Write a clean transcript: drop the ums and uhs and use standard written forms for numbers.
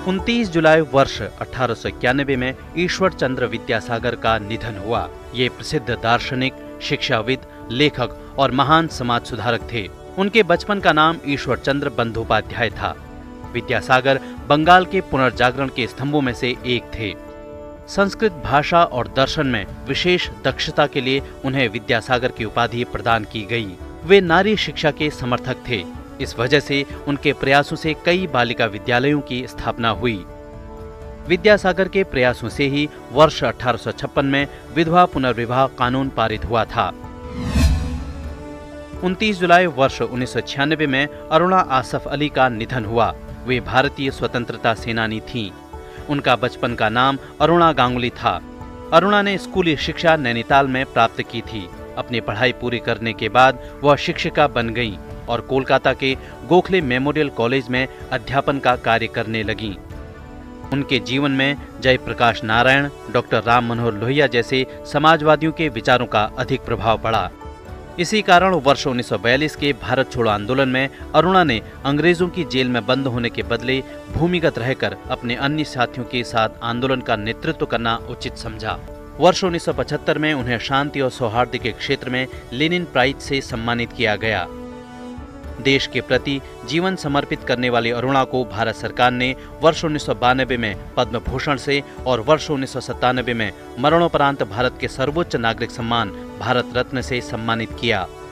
29 जुलाई वर्ष 1891 में ईश्वर चंद्र विद्यासागर का निधन हुआ। ये प्रसिद्ध दार्शनिक, शिक्षाविद, लेखक और महान समाज सुधारक थे। उनके बचपन का नाम ईश्वर चंद्र बंदोपाध्याय था। विद्यासागर बंगाल के पुनर्जागरण के स्तंभों में से एक थे। संस्कृत भाषा और दर्शन में विशेष दक्षता के लिए उन्हें विद्यासागर की उपाधि प्रदान की गई। वे नारी शिक्षा के समर्थक थे। इस वजह से उनके प्रयासों से कई बालिका विद्यालयों की स्थापना हुई। विद्यासागर के प्रयासों से ही वर्ष 1856 में विधवा पुनर्विवाह कानून पारित हुआ था। 29 जुलाई वर्ष 1996 में अरुणा आसफ अली का निधन हुआ। वे भारतीय स्वतंत्रता सेनानी थीं। उनका बचपन का नाम अरुणा गांगुली था। अरुणा ने स्कूली शिक्षा नैनीताल में प्राप्त की थी। अपनी पढ़ाई पूरी करने के बाद वह शिक्षिका बन गईं और कोलकाता के गोखले मेमोरियल कॉलेज में अध्यापन का कार्य करने लगीं। उनके जीवन में जयप्रकाश नारायण, डॉक्टर राम मनोहर लोहिया जैसे समाजवादियों के विचारों का अधिक प्रभाव पड़ा। इसी कारण वर्ष 1942 के भारत छोड़ो आंदोलन में अरुणा ने अंग्रेजों की जेल में बंद होने के बदले भूमिगत रहकर अपने अन्य साथियों के साथ आंदोलन का नेतृत्व करना उचित समझा। वर्ष 1975 में उन्हें शांति और सौहार्द के क्षेत्र में लेनिन प्राइज से सम्मानित किया गया। देश के प्रति जीवन समर्पित करने वाली अरुणा को भारत सरकार ने वर्ष 1992 में पद्म भूषण से और वर्ष 1997 में मरणोपरांत भारत के सर्वोच्च नागरिक सम्मान भारत रत्न से सम्मानित किया।